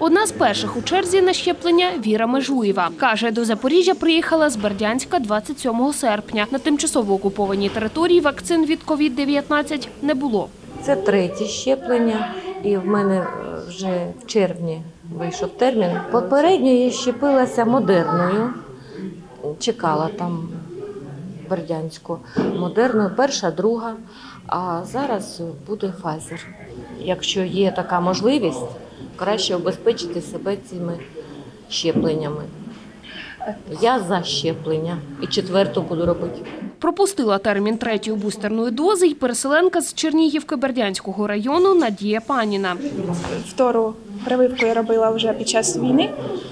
Одна з перших у черзі на щеплення – Віра Межуєва. Каже, до Запоріжжя приїхала з Бердянська 27 серпня. На тимчасово окупованій території вакцин від COVID-19 не було. Це третє щеплення, і в мене вже в червні вийшов термін. Попередньо я щепилася Модерною, чекала там Бердянську. Модерною, перша, друга, а зараз буде Pfizer. Якщо є така можливість, краще обезпечити себе цими щепленнями. Я за щеплення і четверту буду робити. Пропустила термін третьої бустерної дози й переселенка з Чернігівки Бердянського району Надія Паніна. Втору прививку я робила вже під час війни.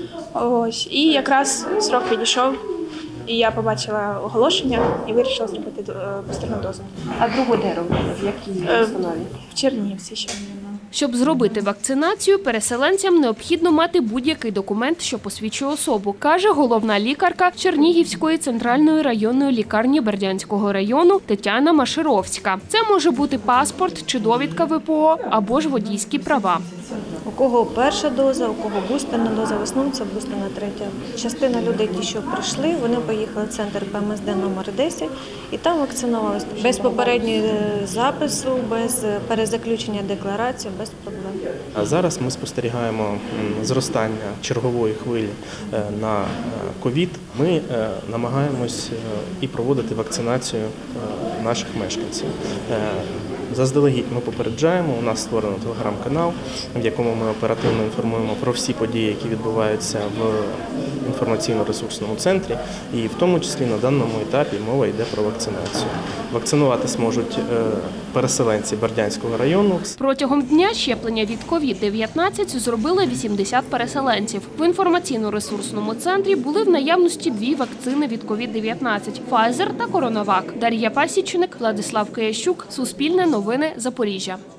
І якраз срок підійшов, і я побачила оголошення і вирішила зробити бустерну дозу. А другу де робили? В якій установі? В Чернігівці ще. Щоб зробити вакцинацію, переселенцям необхідно мати будь-який документ, що посвідчує особу, каже головна лікарка Чернігівської центральної районної лікарні Бердянського району Тетяна Машировська. Це може бути паспорт чи довідка ВПО, або ж водійські права. У кого перша доза, у кого бустерна доза, в основному це бустерна третя. Частина людей, ті, що прийшли, вони поїхали в центр ПМСД номер 10 і там вакцинувалися. Без попереднього запису, без перезаключення декларації, без проблем. А зараз ми спостерігаємо зростання чергової хвилі на ковід. Ми намагаємось і проводити вакцинацію наших мешканців. Заздалегідь ми попереджаємо, у нас створено телеграм-канал, в якому ми оперативно інформуємо про всі події, які відбуваються в інформаційно-ресурсному центрі, і в тому числі на даному етапі мова йде про вакцинацію. Вакцинуватись можуть переселенці Бердянського району. Протягом дня щеплення від COVID-19 зробили 80 переселенців. В інформаційно-ресурсному центрі були в наявності дві вакцини від COVID-19 – Pfizer та CoronaVac. Дар'я Пасічник, Владислав Киящук, Суспільне новини, Запоріжжя.